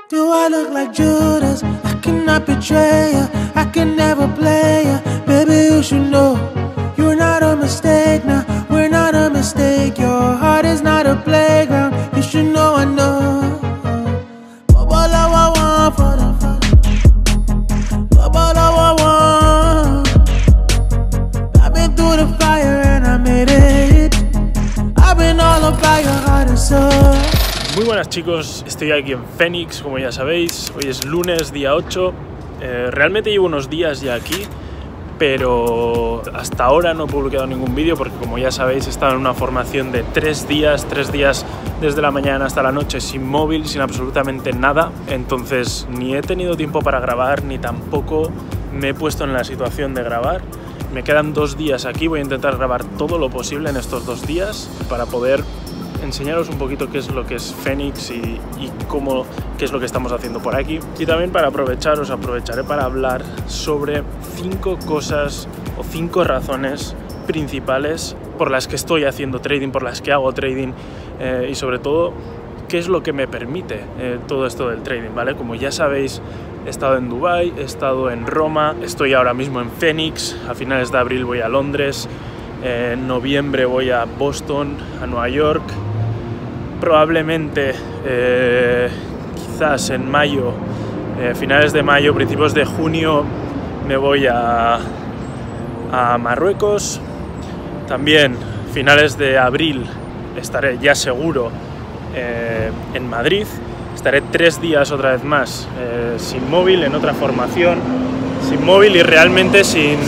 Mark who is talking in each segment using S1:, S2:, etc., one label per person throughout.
S1: Do I look like Judas? I cannot betray ya, I can never play ya. Baby, you should know, you're not a mistake now, we're not a mistake. Your heart is not a playground, you should know I know. All I want for the fun, all I want. I've been through the fire and I made it. I've been all about your heart and soul.
S2: Muy buenas chicos, estoy aquí en Phoenix, como ya sabéis. Hoy es lunes, día 8. Realmente llevo unos días ya aquí, pero hasta ahora no he publicado ningún vídeo porque, como ya sabéis, he estado en una formación de 3 días desde la mañana hasta la noche, sin móvil, sin absolutamente nada. Entonces ni he tenido tiempo para grabar, ni tampoco me he puesto en la situación de grabar. Me quedan 2 días aquí, voy a intentar grabar todo lo posible en estos 2 días para poder enseñaros un poquito qué es lo que es Phoenix y qué es lo que estamos haciendo por aquí. Y también para aprovecharé para hablar sobre 5 cosas o 5 razones principales por las que estoy haciendo trading, por las que hago trading, y sobre todo qué es lo que me permite todo esto del trading, ¿vale? Como ya sabéis, he estado en Dubái, he estado en Roma, estoy ahora mismo en Phoenix, a finales de abril voy a Londres, en noviembre voy a Boston, a Nueva York, probablemente quizás en mayo, finales de mayo, principios de junio me voy a Marruecos. También finales de abril estaré ya seguro en Madrid. Estaré 3 días otra vez más sin móvil, en otra formación, sin móvil y realmente sin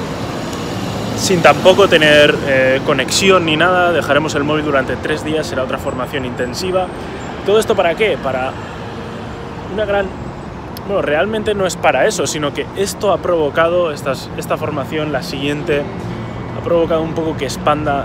S2: tampoco tener conexión ni nada. Dejaremos el móvil durante 3 días, será otra formación intensiva. ¿Todo esto para qué? Para una gran... Bueno, realmente no es para eso, sino que esto ha provocado, esta formación, la siguiente, ha provocado un poco que expanda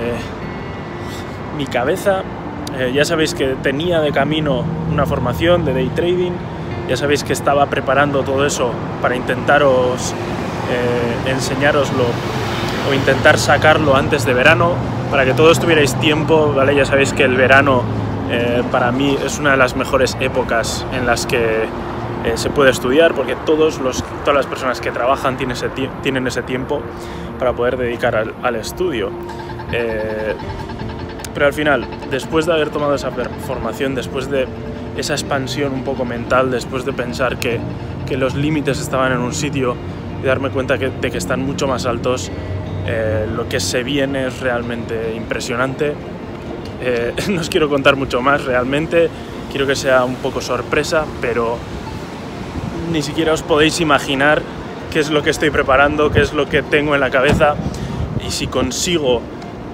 S2: mi cabeza. Ya sabéis que tenía de camino una formación de day trading, ya sabéis que estaba preparando todo eso para intentaros enseñároslo o intentar sacarlo antes de verano, para que todos tuvierais tiempo, ¿vale? Ya sabéis que el verano para mí es una de las mejores épocas en las que se puede estudiar, porque todas las personas que trabajan tienen ese tiempo para poder dedicar al estudio. Pero al final, después de haber tomado esa formación, después de esa expansión un poco mental, después de pensar que los límites estaban en un sitio y darme cuenta de que están mucho más altos, lo que se viene es realmente impresionante. No os quiero contar mucho más realmente, quiero que sea un poco sorpresa, pero ni siquiera os podéis imaginar qué es lo que estoy preparando, qué es lo que tengo en la cabeza, y si consigo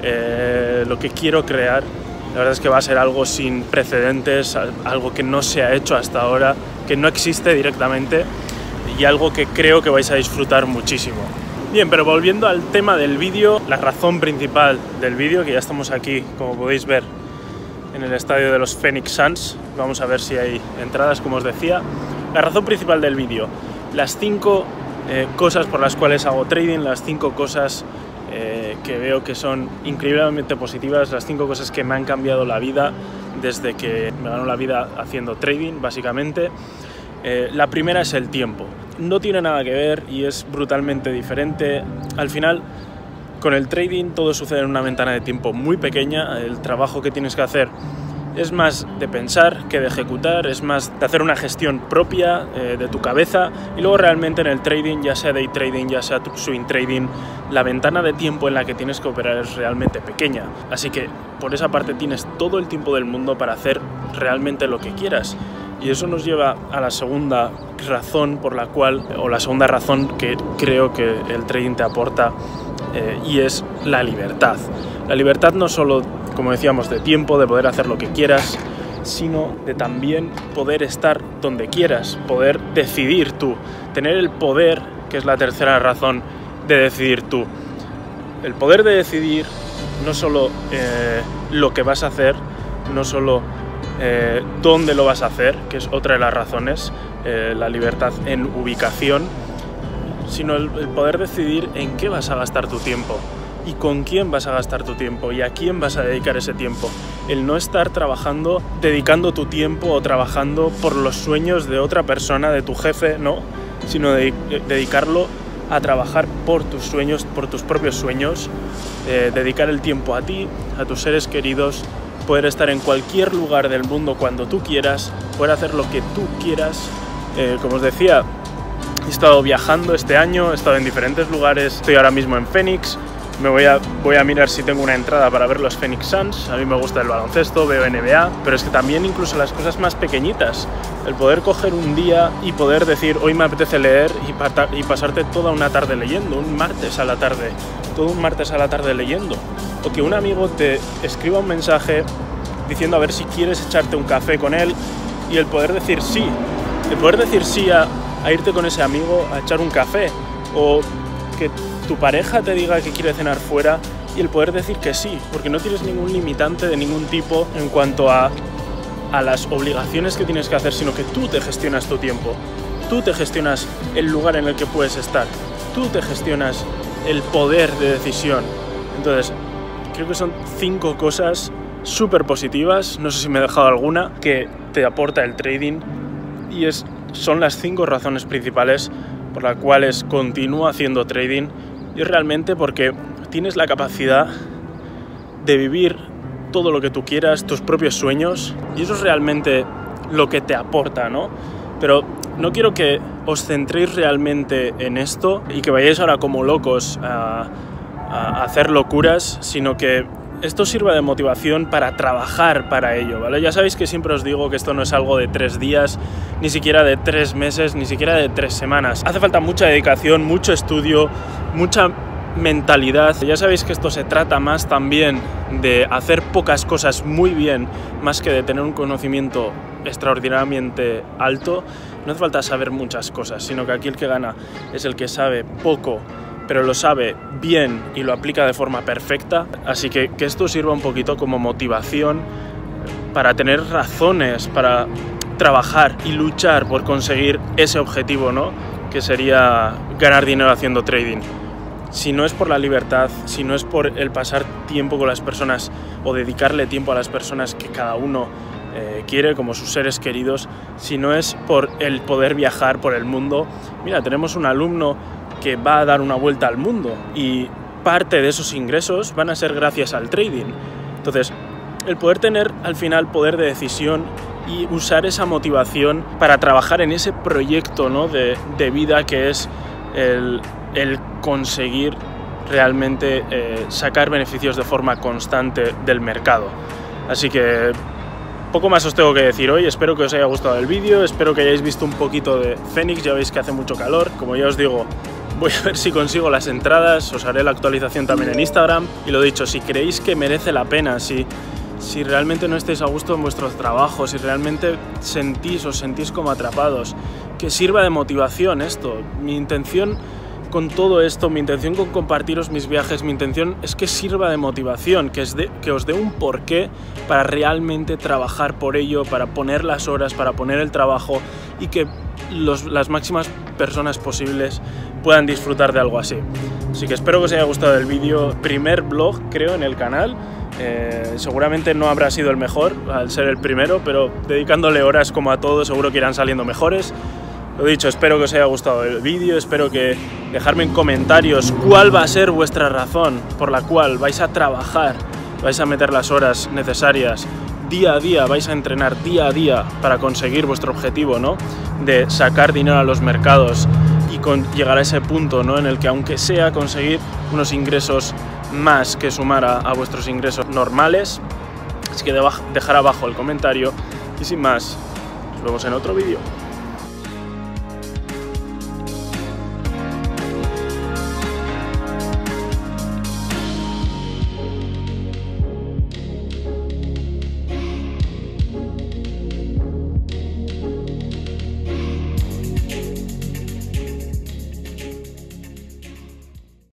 S2: lo que quiero crear, la verdad es que va a ser algo sin precedentes, algo que no se ha hecho hasta ahora, que no existe directamente, y algo que creo que vais a disfrutar muchísimo. Bien, pero volviendo al tema del vídeo, la razón principal del vídeo, que ya estamos aquí, como podéis ver, en el estadio de los Phoenix Suns, vamos a ver si hay entradas, como os decía. La razón principal del vídeo, las 5 cosas por las cuales hago trading, las 5 cosas que veo que son increíblemente positivas, las 5 cosas que me han cambiado la vida desde que me ganó la vida haciendo trading, básicamente. La primera es el tiempo. No tiene nada que ver y es brutalmente diferente. Al final, con el trading todo sucede en una ventana de tiempo muy pequeña. El trabajo que tienes que hacer es más de pensar que de ejecutar, es más de hacer una gestión propia de tu cabeza, y luego realmente en el trading, ya sea day trading, ya sea swing trading, la ventana de tiempo en la que tienes que operar es realmente pequeña. Así que por esa parte tienes todo el tiempo del mundo para hacer realmente lo que quieras. Y eso nos lleva a la segunda razón por la cual, o la segunda razón que creo que el trading te aporta, y es la libertad. La libertad no solo, como decíamos, de tiempo, de poder hacer lo que quieras, sino de también poder estar donde quieras, poder decidir tú, tener el poder, que es la tercera razón, de decidir tú. El poder de decidir no solo lo que vas a hacer, no solo dónde lo vas a hacer, que es otra de las razones, la libertad en ubicación, sino el poder decidir en qué vas a gastar tu tiempo. y con quién vas a gastar tu tiempo y a quién vas a dedicar ese tiempo. El no estar trabajando, dedicando tu tiempo o trabajando por los sueños de otra persona, de tu jefe, no, sino dedicarlo a trabajar por tus sueños, por tus propios sueños, dedicar el tiempo a ti, a tus seres queridos, poder estar en cualquier lugar del mundo cuando tú quieras, poder hacer lo que tú quieras. Como os decía, he estado viajando este año, he estado en diferentes lugares, estoy ahora mismo en Phoenix. Voy a mirar si tengo una entrada para ver los Phoenix Suns. A mí me gusta el baloncesto, veo NBA, pero es que también incluso las cosas más pequeñitas, el poder coger un día y poder decir hoy me apetece leer y pasarte toda una tarde leyendo, un martes a la tarde, todo un martes a la tarde leyendo, o que un amigo te escriba un mensaje diciendo a ver si quieres echarte un café con él y el poder decir sí, a irte con ese amigo a echar un café, o que tu pareja te diga que quiere cenar fuera y el poder decir que sí, porque no tienes ningún limitante de ningún tipo en cuanto a las obligaciones que tienes que hacer, sino que tú te gestionas tu tiempo, tú te gestionas el lugar en el que puedes estar, tú te gestionas el poder de decisión. Entonces, creo que son 5 cosas súper positivas, no sé si me he dejado alguna, que te aporta el trading y son las 5 razones principales por las cuales continúo haciendo trading. Y realmente porque tienes la capacidad de vivir todo lo que tú quieras, tus propios sueños, y eso es realmente lo que te aporta, ¿no? Pero no quiero que os centréis realmente en esto y que vayáis ahora como locos a hacer locuras, sino que esto sirva de motivación para trabajar para ello, ¿vale? Ya sabéis que siempre os digo que esto no es algo de 3 días, ni siquiera de 3 meses, ni siquiera de 3 semanas. Hace falta mucha dedicación, mucho estudio, mucha mentalidad. Ya sabéis que esto se trata más también de hacer pocas cosas muy bien, más que de tener un conocimiento extraordinariamente alto. No hace falta saber muchas cosas, sino que aquí el que gana es el que sabe poco, pero lo sabe bien y lo aplica de forma perfecta. Así que esto sirva un poquito como motivación para tener razones, para trabajar y luchar por conseguir ese objetivo, ¿no? Que sería ganar dinero haciendo trading. Si no es por la libertad, si no es por el pasar tiempo con las personas o dedicarle tiempo a las personas que cada uno quiere, como sus seres queridos, si no es por el poder viajar por el mundo. Mira, tenemos un alumno que va a dar una vuelta al mundo y parte de esos ingresos van a ser gracias al trading. Entonces, el poder tener al final poder de decisión y usar esa motivación para trabajar en ese proyecto, ¿no? de vida que es el conseguir realmente sacar beneficios de forma constante del mercado. Así que poco más os tengo que decir hoy. Espero que os haya gustado el vídeo, espero que hayáis visto un poquito de Phoenix. Ya veis que hace mucho calor, como ya os digo. Voy a ver si consigo las entradas, os haré la actualización también en Instagram. Y lo dicho, si creéis que merece la pena, si realmente no estáis a gusto en vuestros trabajos, si realmente os sentís como atrapados, que sirva de motivación esto. Mi intención con todo esto, mi intención con compartiros mis viajes, mi intención es que sirva de motivación, que os dé un porqué para realmente trabajar por ello, para poner las horas, para poner el trabajo y que las máximas personas posibles puedan disfrutar de algo así. Así que espero que os haya gustado el vídeo. Primer vlog, creo, en el canal. Seguramente no habrá sido el mejor al ser el primero, pero dedicándole horas como a todo seguro que irán saliendo mejores. Lo dicho, espero que os haya gustado el vídeo, espero que dejadme en comentarios cuál va a ser vuestra razón por la cual vais a trabajar, vais a meter las horas necesarias día a día, vais a entrenar día a día para conseguir vuestro objetivo, ¿no? De sacar dinero a los mercados y llegar a ese punto, ¿no? En el que aunque sea conseguir unos ingresos más que sumar a vuestros ingresos normales. Así que dejar abajo el comentario y sin más, nos vemos en otro vídeo.